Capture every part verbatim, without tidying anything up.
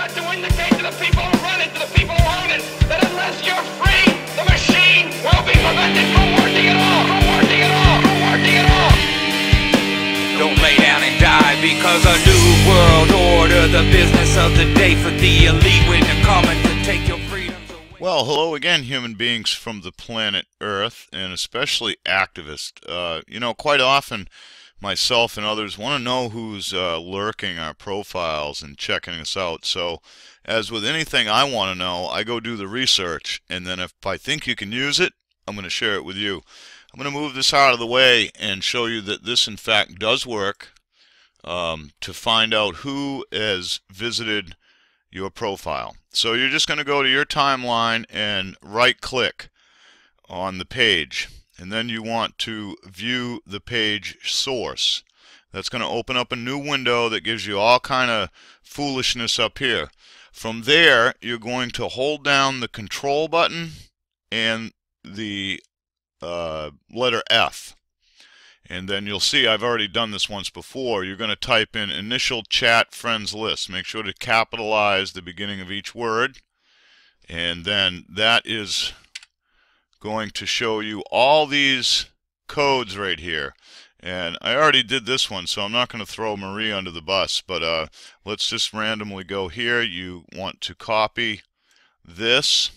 got to indicate to the people who run it, to the people who own it, that unless you're free, the machine will be prevented from working at all, from working at all, from working at all. Don't lay down and die because a new world order, the business of the day for the elite when they're coming to take your freedoms away. Well, hello again, human beings from the planet Earth, and especially activists. Uh, you know, quite often myself and others want to know who's uh, lurking our profiles and checking us out. So, as with anything I want to know, I go do the research, and then if I think you can use it, I'm going to share it with you. I'm going to move this out of the way and show you that this in fact does work um, to find out who has visited your profile. So you're just going to go to your timeline and right click on the page, and then you want to view the page source. That's going to open up a new window that gives you all kind of foolishness up here. From there you're going to hold down the control button and the uh, letter F, and then you'll see I've already done this once before. You're going to type in initial chat friends list. Make sure to capitalize the beginning of each word, and then that is going to show you all these codes right here. And I already did this one, so I'm not going to throw Marie under the bus, but uh, let's just randomly go here. You want to copy this,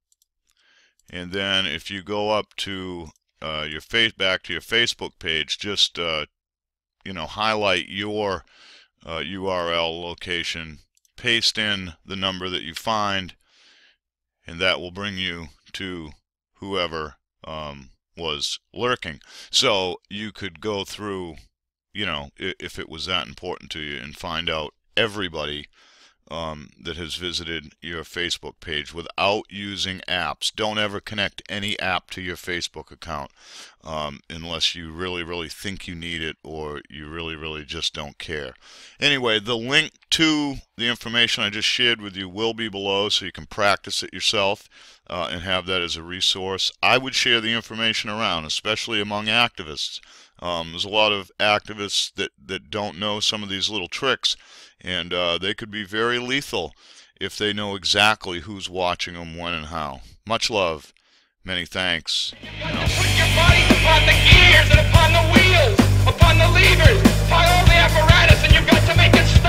and then if you go up to uh, your face back to your Facebook page, just uh, you know, highlight your uh, U R L location, paste in the number that you find, and that will bring you to whoever um, was lurking. So you could go through, you know, if it was that important to you, and find out everybody um, that has visited your Facebook page without using apps. Don't ever connect any app to your Facebook account um, unless you really, really think you need it, or you really, really just don't care. Anyway, the link to the information I just shared with you will be below, so you can practice it yourself uh, and have that as a resource. I would share the information around, especially among activists. Um, there's a lot of activists that, that don't know some of these little tricks, and uh, they could be very lethal if they know exactly who's watching them, when, and how. Much love. Many thanks. You've got to put your body upon the gears and upon the wheels, upon the levers, upon all the apparatus, and you've got to make it